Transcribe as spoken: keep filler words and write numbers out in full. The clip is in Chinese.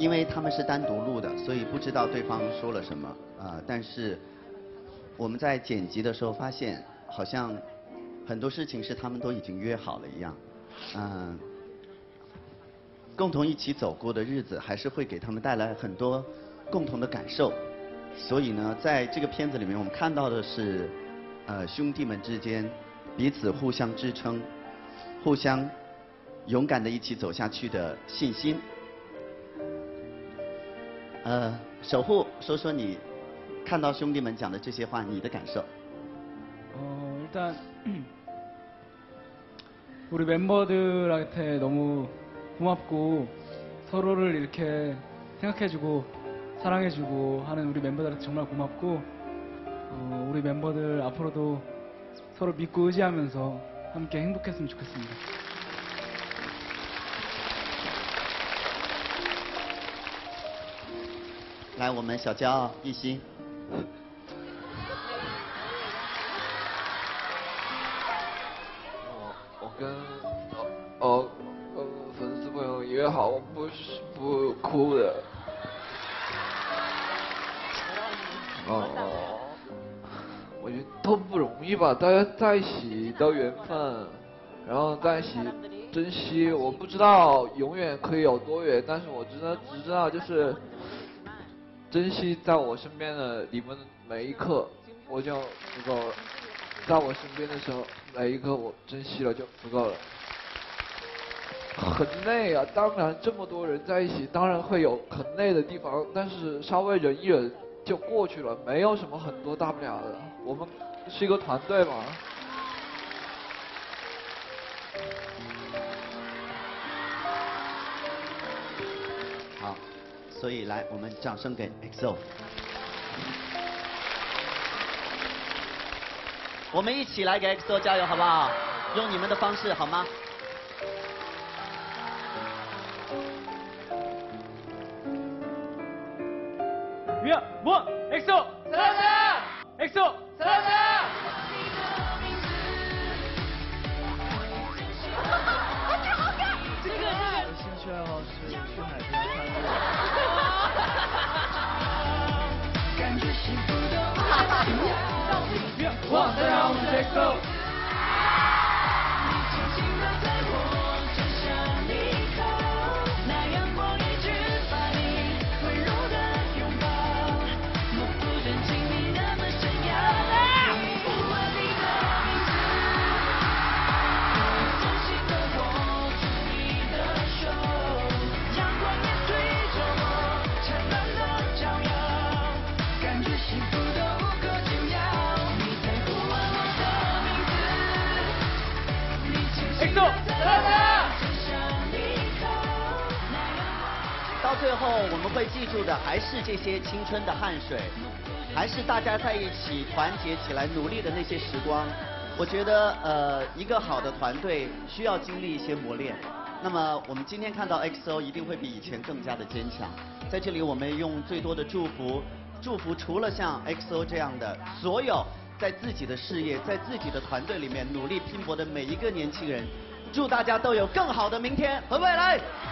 因为他们是单独录的，所以不知道对方说了什么啊、呃。但是我们在剪辑的时候发现，好像很多事情是他们都已经约好了一样，嗯、呃。共同一起走过的日子，还是会给他们带来很多共同的感受。所以呢，在这个片子里面，我们看到的是，呃，兄弟们之间彼此互相支撑，互相勇敢的一起走下去的信心。呃，守护，说说你看到兄弟们讲的这些话，你的感受。 어, 일단 우리 멤버들한테 너무 고맙고 서로를 이렇게 생각해주고 사랑해주고 하는 우리 멤버들한테 정말 고맙고 어, 우리 멤버들 앞으로도 서로 믿고 의지하면서 함께 행복했으면 좋겠습니다. 来，我们小骄傲一心。 我我跟哦呃粉丝朋友约好，我不是不哭的。哦，我觉得都不容易吧，大家在一起都缘分，然后在一起珍惜。我不知道永远可以有多远，但是我真的只知道就是珍惜在我身边的你们每一刻，我就足够了。在我身边的时候，每一刻我珍惜了就足够了。很累啊，当然这么多人在一起，当然会有很累的地方，但是稍微忍一忍就过去了，没有什么很多大不了的。我们是一个团队嘛。 好，所以来，我们掌声给 X O。我们一起来给 X O 加油，好不好？用你们的方式，好吗？ 위아 원 엑소 사랑한다 엑소 사랑한다 这个我兴趣爱好是去海边看日出。위아 원大家好，我们是 엑소。 到最后，我们会记住的还是这些青春的汗水，还是大家在一起团结起来努力的那些时光。我觉得，呃，一个好的团队需要经历一些磨练。那么，我们今天看到 X O 一定会比以前更加的坚强。在这里，我们用最多的祝福，祝福除了像 X O 这样的所有在自己的事业、在自己的团队里面努力拼搏的每一个年轻人。祝大家都有更好的明天和未来。